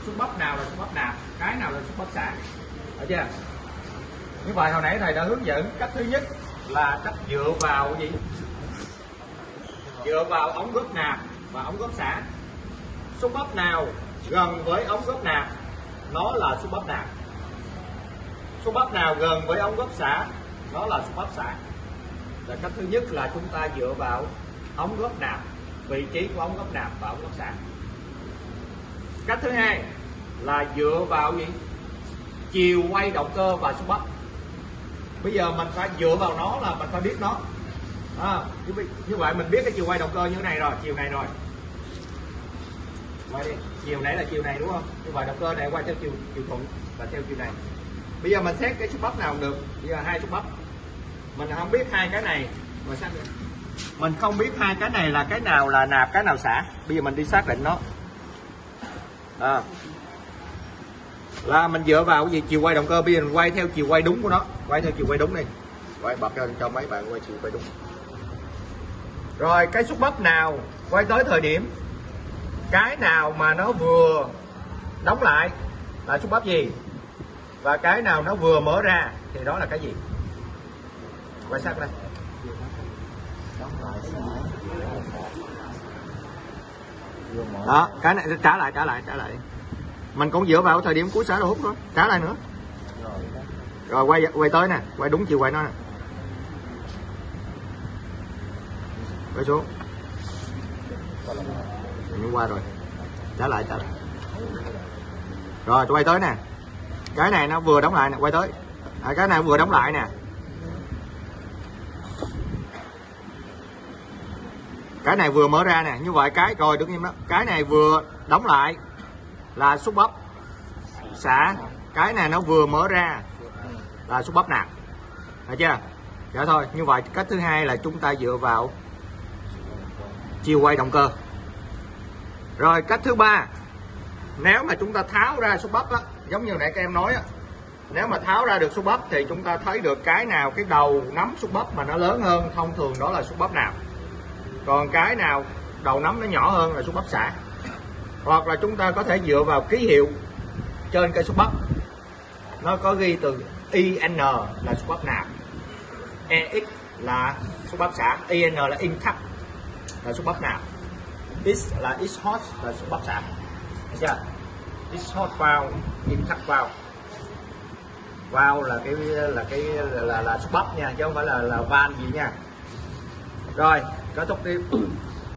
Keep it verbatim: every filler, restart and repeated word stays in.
xúc bắp nào là xúc bắp nạp, cái nào là xúc bắp xả. Được chưa? Như vậy hồi nãy thầy đã hướng dẫn cách thứ nhất là cách dựa vào gì? Dựa vào ống gốc nạp và ống gốc xả. Xúc bắp nào gần với ống gốc nạp nó là xúc bắp nạp. Xúc bắp nào gần với ống gốc xả nó là xúc bắp xả. Là cách thứ nhất là chúng ta dựa vào ống gốc nạp, vị trí của ống gốc nạp và ống gốc xả. Cách thứ hai là dựa vào gì? Chiều quay động cơ và xúc bắp. Bây giờ mình phải dựa vào nó là mình phải biết nó. À, như vậy mình biết cái chiều quay động cơ như thế này rồi, chiều này rồi. Quay đi, chiều nãy là chiều này đúng không? Như vậy động cơ này quay theo chiều chiều thuận và theo chiều này. Bây giờ mình xét cái xúc bắp nào cũng được. Bây giờ hai xúc bắp. Mình không biết hai cái này mà sao nữa? Mình không biết hai cái này là cái nào là nạp, cái nào xả. Bây giờ mình đi xác định nó. À, là mình dựa vào cái gì? Chiều quay động cơ. Bây giờ mình quay theo chiều quay đúng của nó, quay theo chiều quay đúng đi. Quay bật ra cho mấy bạn quay chiều quay đúng. Rồi cái xúc bắp nào quay tới thời điểm cái nào mà nó vừa đóng lại là xúc bắp gì, và cái nào nó vừa mở ra thì đó là cái gì? Quay sát đây. Đó, cái này trả lại trả lại trả lại. Mình cũng dựa vào thời điểm cuối xả đầu hút đó, trả lại nữa. Rồi quay quay tới nè, quay đúng chiều quay nó nè. Quay xuống. Mình qua rồi. Trả lại trả lại. Rồi quay tới nè. Cái này nó vừa đóng lại nè, quay tới. À, cái này vừa đóng lại nè. Cái này vừa mở ra nè, như vậy cái rồi đứng im đó. Cái này vừa đóng lại là xúc bắp xả, cái này nó vừa mở ra là xúc bắp nạp. Được chưa? Dạ thôi, như vậy cách thứ hai là chúng ta dựa vào chiều quay động cơ. Rồi cách thứ ba, nếu mà chúng ta tháo ra xúc bắp á, giống như nãy các em nói á, nếu mà tháo ra được xúc bắp thì chúng ta thấy được cái nào cái đầu nắm xúc bắp mà nó lớn hơn, thông thường đó là xúc bắp nạp. Còn cái nào đầu nắm nó nhỏ hơn là xúc bắp xả. Hoặc là chúng ta có thể dựa vào ký hiệu trên cây xúc bắp, nó có ghi từ i en là xúc bắp nạp, e ích là xúc bắp xả, i en là incut là xúc bắp nạp, X là X hot là xúc bắp xả. Được chưa? X hot valve, incut valve. Valve là cái là cái là là xúc bắp nha, chứ không phải là là van gì nha. Rồi kết thúc đi.